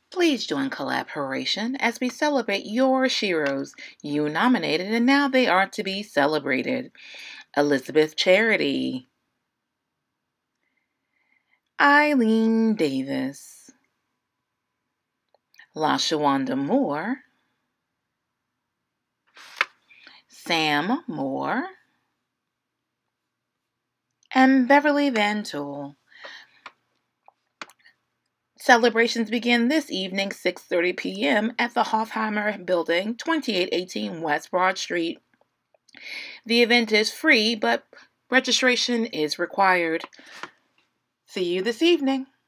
Please join collaboration as we celebrate your Sheroes you nominated and now they are to be celebrated. Elizabeth Charity, Eileen Davis, LaShawanda Moore, Sam Moore, and Beverly Van Tool. Celebrations begin this evening, 6:30 p.m. at the Hofheimer Building, 2818 West Broad Street. The event is free, but registration is required. See you this evening.